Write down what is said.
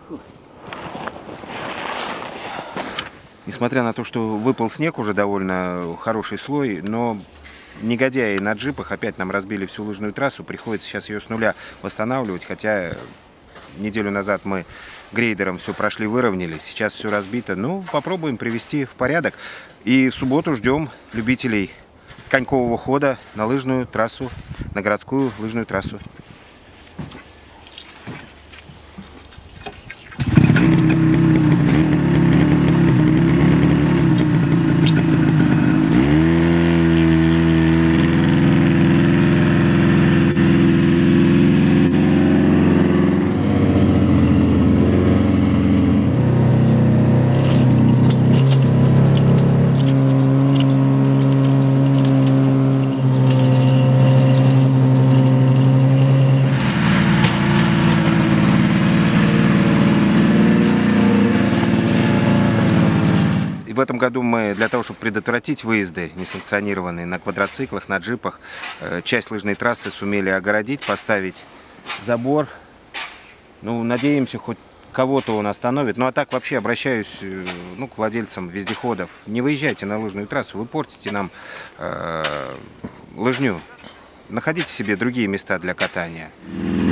Несмотря на то, что выпал снег, уже довольно хороший слой, но негодяи на джипах опять нам разбили всю лыжную трассу. Приходится сейчас ее с нуля восстанавливать, хотя неделю назад мы грейдером все прошли, выровняли. Сейчас все разбито. Ну, попробуем привести в порядок. И в субботу ждем любителей конькового хода на лыжную трассу, на городскую лыжную трассу. В этом году мы, для того, чтобы предотвратить выезды несанкционированные на квадроциклах, на джипах, часть лыжной трассы сумели огородить, поставить забор. Ну, надеемся, хоть кого-то он остановит. Ну, а так вообще обращаюсь к владельцам вездеходов. Не выезжайте на лыжную трассу, вы портите нам лыжню. Находите себе другие места для катания.